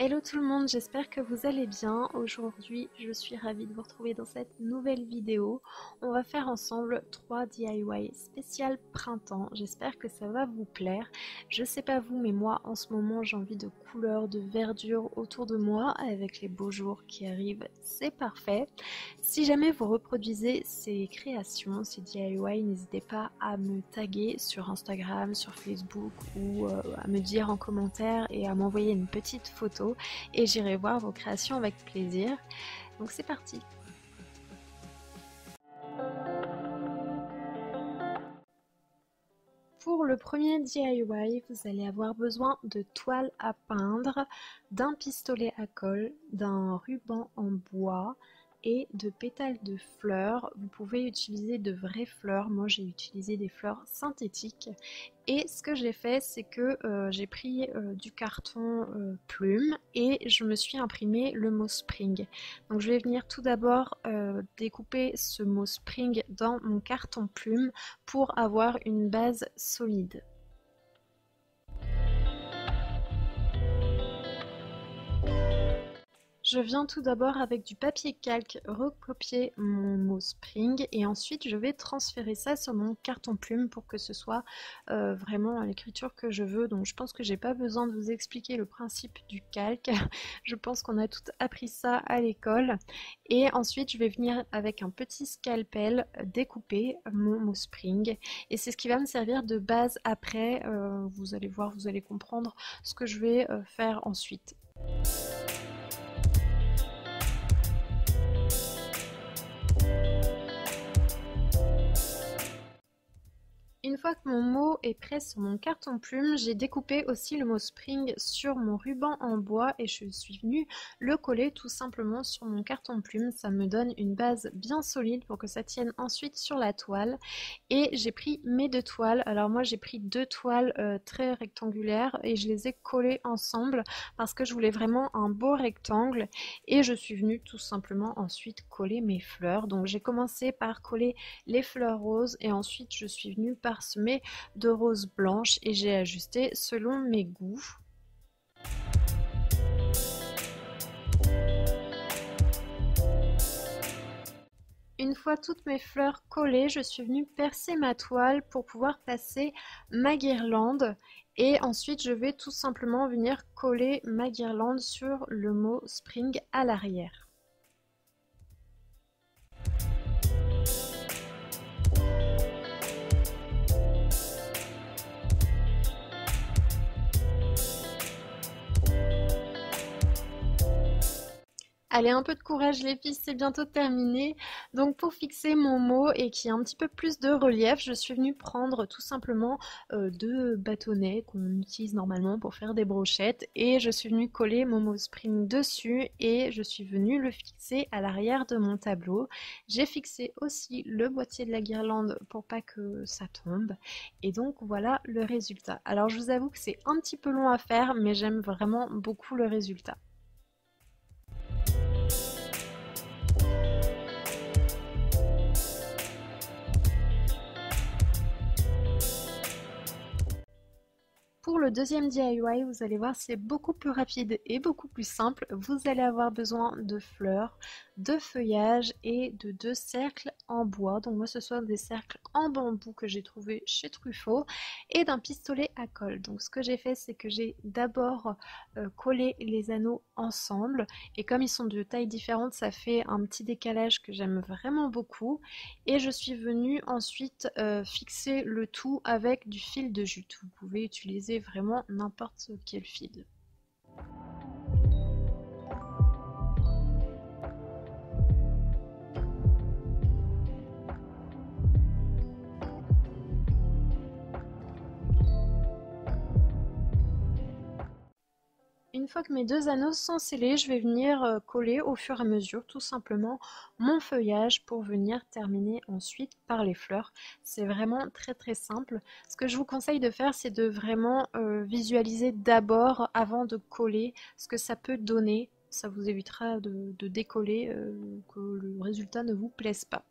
Hello tout le monde, j'espère que vous allez bien. Aujourd'hui, je suis ravie de vous retrouver dans cette nouvelle vidéo. On va faire ensemble 3 DIY spécial printemps. J'espère que ça va vous plaire. Je sais pas vous, mais moi en ce moment j'ai envie de couleurs, de verdure autour de moi. Avec les beaux jours qui arrivent, c'est parfait. Si jamais vous reproduisez ces créations, ces DIY, n'hésitez pas à me taguer sur Instagram, sur Facebook ou à me dire en commentaire et à m'envoyer une petite photo et j'irai voir vos créations avec plaisir. Donc c'est parti! Pour le premier DIY, vous allez avoir besoin de toile à peindre, d'un pistolet à colle, d'un ruban en bois et de pétales de fleurs. Vous pouvez utiliser de vraies fleurs, moi j'ai utilisé des fleurs synthétiques. Et ce que j'ai fait, c'est que j'ai pris du carton plume et je me suis imprimé le mot spring. Donc je vais venir tout d'abord découper ce mot spring dans mon carton plume pour avoir une base solide. Je viens tout d'abord avec du papier calque recopier mon mot spring et ensuite je vais transférer ça sur mon carton plume pour que ce soit vraiment l'écriture que je veux. Donc je pense que j'ai pas besoin de vous expliquer le principe du calque. Je pense qu'on a tout appris ça à l'école. Et ensuite je vais venir avec un petit scalpel découper mon mot spring et c'est ce qui va me servir de base après. Vous allez voir, vous allez comprendre ce que je vais faire ensuite. Une fois que mon mot est prêt sur mon carton plume, j'ai découpé aussi le mot spring sur mon ruban en bois et je suis venue le coller tout simplement sur mon carton plume. Ça me donne une base bien solide pour que ça tienne ensuite sur la toile. Et j'ai pris mes deux toiles. Alors moi j'ai pris deux toiles très rectangulaires et je les ai collées ensemble parce que je voulais vraiment un beau rectangle. Et je suis venue tout simplement ensuite coller mes fleurs. Donc j'ai commencé par coller les fleurs roses et ensuite je suis venue parsemée de roses blanches et j'ai ajusté selon mes goûts. Une fois toutes mes fleurs collées, je suis venue percer ma toile pour pouvoir passer ma guirlande et ensuite je vais tout simplement venir coller ma guirlande sur le mot spring à l'arrière. Allez, un peu de courage les filles, c'est bientôt terminé. Donc pour fixer mon mot et qui a un petit peu plus de relief, je suis venue prendre tout simplement deux bâtonnets qu'on utilise normalement pour faire des brochettes et je suis venue coller mon mot spring dessus et je suis venue le fixer à l'arrière de mon tableau. J'ai fixé aussi le boîtier de la guirlande pour pas que ça tombe et donc voilà le résultat. Alors je vous avoue que c'est un petit peu long à faire mais j'aime vraiment beaucoup le résultat. Pour le deuxième DIY, vous allez voir, c'est beaucoup plus rapide et beaucoup plus simple. Vous allez avoir besoin de fleurs, de feuillage et de deux cercles en bois. Donc moi, ce sont des cercles en bambou que j'ai trouvé chez Truffaut et d'un pistolet à colle. Donc ce que j'ai fait, c'est que j'ai d'abord collé les anneaux ensemble et comme ils sont de tailles différentes, ça fait un petit décalage que j'aime vraiment beaucoup. Et je suis venue ensuite fixer le tout avec du fil de jute. Vous pouvez utiliser vraiment n'importe quel fil. Une fois que mes deux anneaux sont scellés, je vais venir coller au fur et à mesure tout simplement mon feuillage pour venir terminer ensuite par les fleurs. C'est vraiment très très simple. Ce que je vous conseille de faire, c'est de vraiment visualiser d'abord avant de coller ce que ça peut donner. Ça vous évitera de décoller, que le résultat ne vous plaise pas.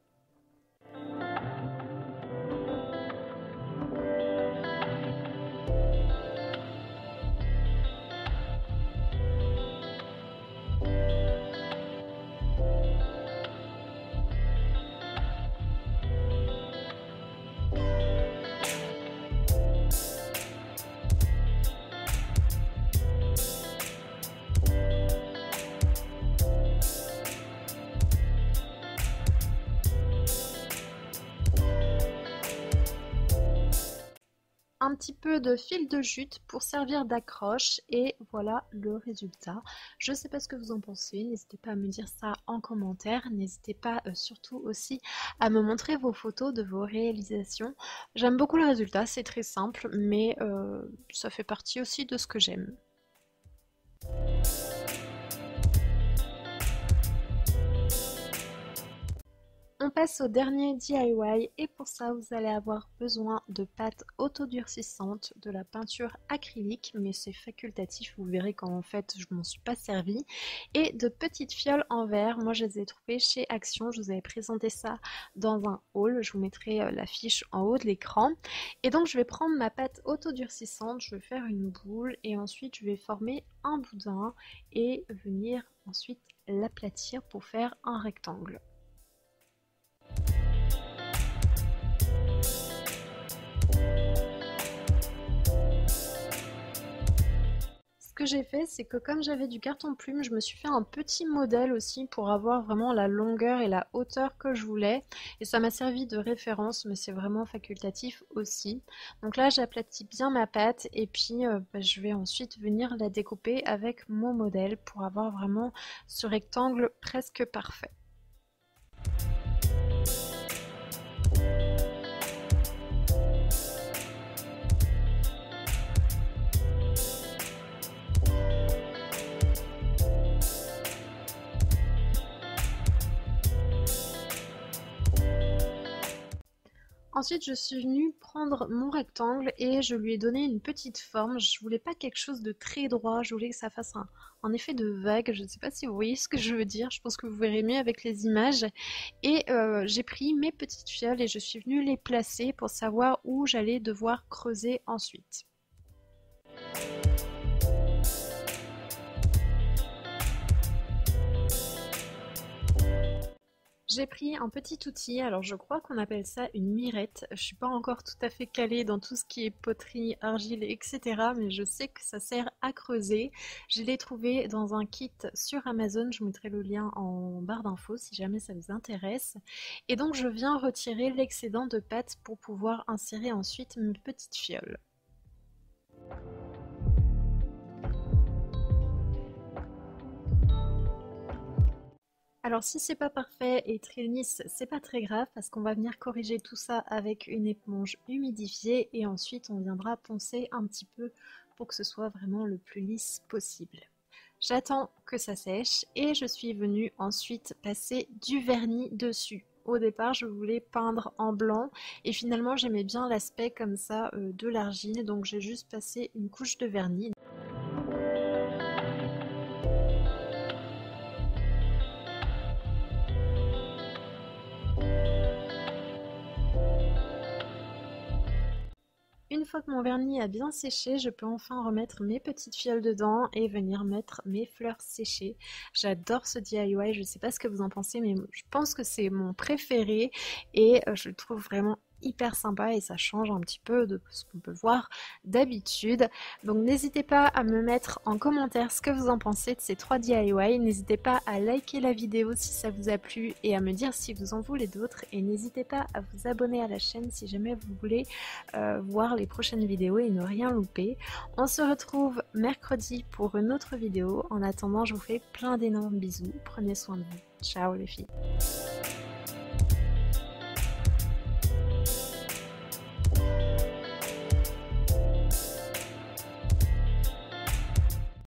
un petit peu de fil de jute pour servir d'accroche et voilà le résultat. Je ne sais pas ce que vous en pensez, n'hésitez pas à me dire ça en commentaire, n'hésitez pas surtout aussi à me montrer vos photos de vos réalisations. J'aime beaucoup le résultat, c'est très simple mais ça fait partie aussi de ce que j'aime. On passe au dernier DIY et pour ça vous allez avoir besoin de pâte autodurcissante, de la peinture acrylique mais c'est facultatif, vous verrez qu'en fait je m'en suis pas servi, et de petites fioles en verre. Moi je les ai trouvées chez Action, je vous avais présenté ça dans un haul, je vous mettrai l'affiche en haut de l'écran. Et donc je vais prendre ma pâte autodurcissante, je vais faire une boule et ensuite je vais former un boudin et venir ensuite l'aplatir pour faire un rectangle. Ce que j'ai fait, c'est que comme j'avais du carton plume, je me suis fait un petit modèle aussi pour avoir vraiment la longueur et la hauteur que je voulais. Et ça m'a servi de référence, mais c'est vraiment facultatif aussi. Donc là, j'aplatis bien ma pâte et puis je vais ensuite venir la découper avec mon modèle pour avoir vraiment ce rectangle presque parfait. Ensuite, je suis venue prendre mon rectangle et je lui ai donné une petite forme. Je voulais pas quelque chose de très droit, je voulais que ça fasse un effet de vague. Je ne sais pas si vous voyez ce que je veux dire, je pense que vous verrez mieux avec les images. Et j'ai pris mes petites fioles et je suis venue les placer pour savoir où j'allais devoir creuser ensuite. J'ai pris un petit outil, alors je crois qu'on appelle ça une mirette. Je suis pas encore tout à fait calée dans tout ce qui est poterie, argile, etc. Mais je sais que ça sert à creuser. Je l'ai trouvé dans un kit sur Amazon. Je vous mettrai le lien en barre d'infos si jamais ça vous intéresse. Et donc je viens retirer l'excédent de pâte pour pouvoir insérer ensuite mes petites fioles. Alors si c'est pas parfait et très lisse, c'est pas très grave parce qu'on va venir corriger tout ça avec une éponge humidifiée et ensuite on viendra poncer un petit peu pour que ce soit vraiment le plus lisse possible. J'attends que ça sèche et je suis venue ensuite passer du vernis dessus. Au départ, je voulais peindre en blanc et finalement j'aimais bien l'aspect comme ça de l'argile, donc j'ai juste passé une couche de vernis. Une fois que mon vernis a bien séché, je peux enfin remettre mes petites fioles dedans et venir mettre mes fleurs séchées. J'adore ce DIY, je ne sais pas ce que vous en pensez, mais je pense que c'est mon préféré et je le trouve vraiment hyper sympa et ça change un petit peu de ce qu'on peut voir d'habitude. Donc n'hésitez pas à me mettre en commentaire ce que vous en pensez de ces 3 DIY. N'hésitez pas à liker la vidéo si ça vous a plu et à me dire si vous en voulez d'autres. Et n'hésitez pas à vous abonner à la chaîne si jamais vous voulez voir les prochaines vidéos et ne rien louper. On se retrouve mercredi pour une autre vidéo. En attendant, je vous fais plein d'énormes bisous. Prenez soin de vous. Ciao les filles.